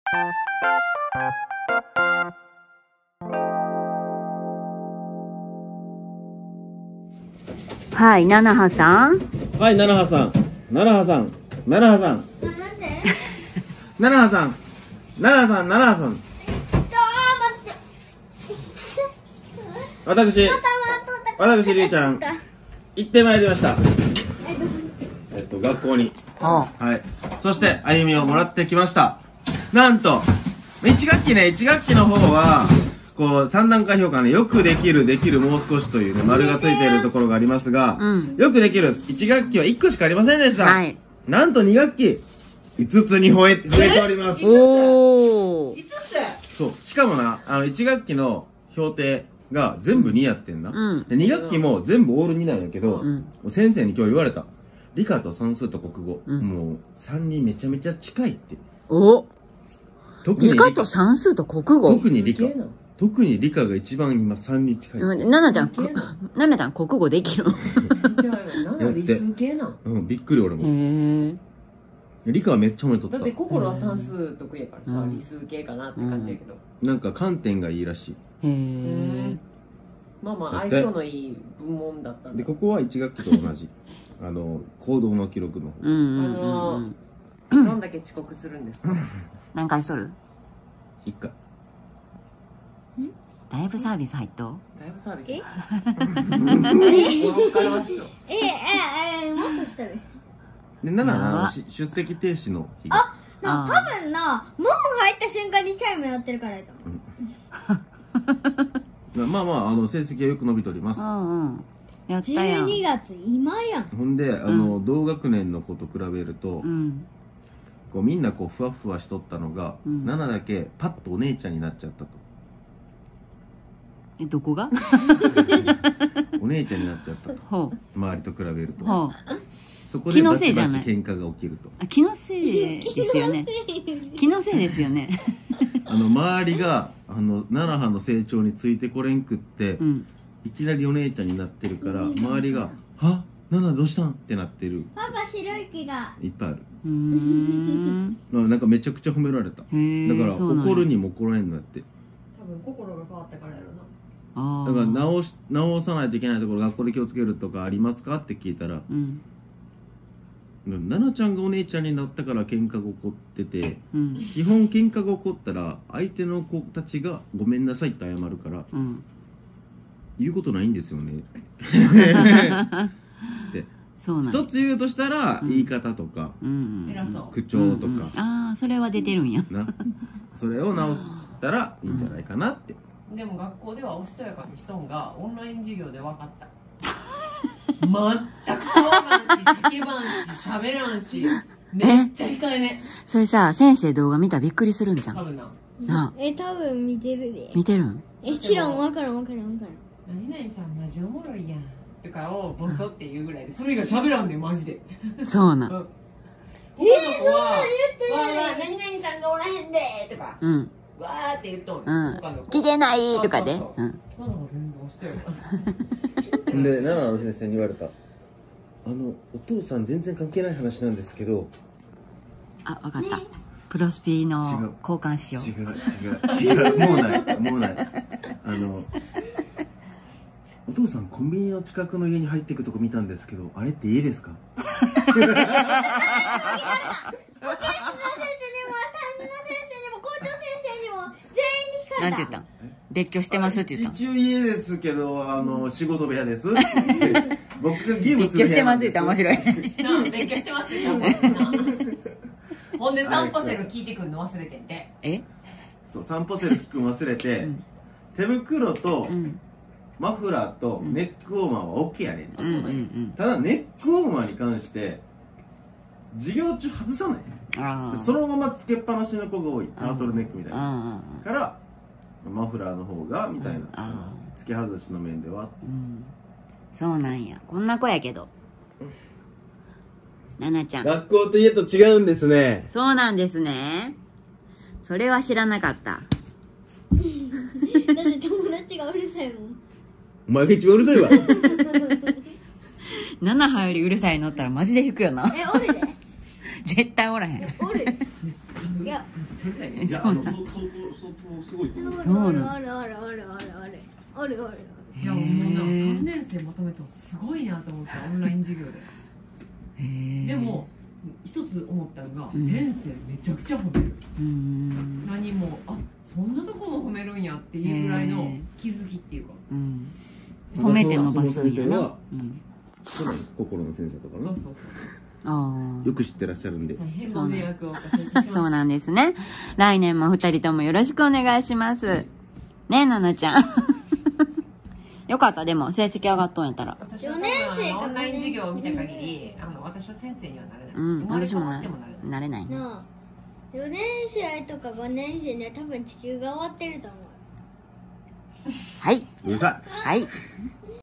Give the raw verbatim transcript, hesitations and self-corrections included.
はい、ななはさん。 はい、ななはさん。ななはさん。ななはさん。ななはさん。ななはさん、ななはさん。私、私、りゅうちゃん、行ってまいりました。えっと、学校に。はい。そして、歩みをもらってきました。なんと、いち学期ね、いち学期の方は、こう、さん段階評価ね、よくできる、できる、もう少しというね、丸がついているところがありますが、うん、よくできる、いち学期はいっこしかありませんでした。はい。なんとに学期、いつつに増え、増えております。 おー。 いつつ？ そう。しかもな、あの、いち学期の評定が全部にやってんな。うん、でに学期も全部オールになんやけど、うん、先生に今日言われた。理科と算数と国語、うん、もうさんにめちゃめちゃ近いって。 お特に理科と算数と国語特に理科。特に理科が一番今さんに近い。 ななちゃん、ななちゃん国語できるじゃあ、なな理数系なの？ うん、びっくり俺も。へ理科はめっちゃ褒めとった。 だって心は算数得意やからさ、理数系かなって感じやけど。 なんか観点がいいらしい。へえ。まあまあ相性のいい部門だったんだ。 で、ここはいち学期と同じ。あの、行動の記録の方。あの、どんだけ遅刻するんですか？ 何回しとる？ いっかい。 だいぶサービス入っと？ だいぶサービス。え？ え、え、え、もっとしたる。 で、なな、出席停止の日が。 あ、な、多分な、門入った瞬間にチャイムやってるからやと思う。まあまあ、あの、成績はよく伸びております。 うんうん。やったやん。じゅうにがつ、今やん。 ほんで、あの、同学年の子と比べると、こう、みんなこう、ふわふわしとったのが、ななだけパッとお姉ちゃんになっちゃったと。 え、どこがお姉ちゃんになっちゃったと。周りと比べると。そこでバチバチ喧嘩が起きると。 気のせいですよね。気のせいですよね。 あの周りがあの奈良の成長についてこれんくって、うん、いきなりお姉ちゃんになってるから周りが「は奈々どうしたん?」ってなってる。 パパ白い毛がいっぱいある。うーん。なんかめちゃくちゃ褒められた。だから怒るにも怒られんなって。 多分心が変わったからやろな。 だから直し直さないといけないところ学校で気をつけるとかありますかって聞いたら、うん、奈々ちゃんがお姉ちゃんになったから喧嘩が起こってて、うん、基本喧嘩が起こったら相手の子たちがごめんなさいって謝るから、うん、言うことないんですよねで一つ言うとしたら、うん、言い方とか、うん、口調とか、うんうん、 ああそれは出てるんやなそれを直したらいいんじゃないかなって。 でも学校ではおしとやかにしとんがオンライン授業で分かった全く騒がんし叫ばんし喋らんしめっちゃ控えめ。 それさ先生動画見たらびっくりするんじゃん。 多分ななえ多分見てるで。 見てるんえ知らん分からん分からん分からん。何々さんマジおもろいやんとかをボソって言うぐらいでそれ以外喋らんねんマジで。 そうなん、うん、 えー、そんなん言ってわー何々さんがおらへんでとか、うん、わーって言っとん、うん、 来てないとかで、うん、 ナナが全然押してよで、ナナの先生に言われた。あの、お父さん全然関係ない話なんですけど。 あ、わかった。プロスピの交換しよう。 違う、違う、違う、もうない、もうない。あの、お父さんコンビニの近くの家に入っていくとこ見たんですけど、あれって家ですか？ なんて言ったん？別居してますって言ったん？ 一応家ですけど、あの、仕事部屋です。僕がゲームする部屋。 別居してますって言ったら面白い。 別居してますって言ったら面白い。ほんで、散歩セル聞いてくんの忘れてんて。 え？ そう、散歩セル聞くの忘れて、手袋と、マフラーとネックウォーマーは OK やねん。ただ、ネックウォーマーに関して、授業中外さない。そのままつけっぱなしの子が多い。タートルネックみたいな。から、マフラーの方がみたいな、付け外しの面では、うん、 そうなんや。こんな子やけどななちゃん学校と家と違うんですね。 そうなんですね。それは知らなかっただって友達がうるさいもん。 お前が一番うるさいわななはよりうるさいのったらマジで引くよな。 え、おるで絶対おらへん。 おるいやうるさいね。 いやあのそ相当相当すごいと思う。 そうなの。 あるあるあるあるあるあるあるある。 いやもうなんかさんねん生まとめたのすごいなと思ったオンライン授業で。 へーでも一つ思ったのが、 うん先生めちゃくちゃ褒める。 うーん何もあそんなとこも褒めるんやっていうぐらいのへー気づきっていうか。 うん褒めて伸ばすんやな。 その先生はうん心の先生とかねそうそうそう。 あよく知ってらっしゃるんで。 大変ご迷惑をおかけいたします。 あそうなんですね。来年も二人ともよろしくお願いします。ねえ、ななちゃん。よかった、でも成績上がっとんやったら。 私はよねん生かオンライン授業を見た限り、あの私は先生にはなれない。 うん、 生まれ私もな変わってもなれない。 なれないね。 なあ、よねん生とかごねん生には多分地球が終わってると思う。 はい。 うるさい。 はい。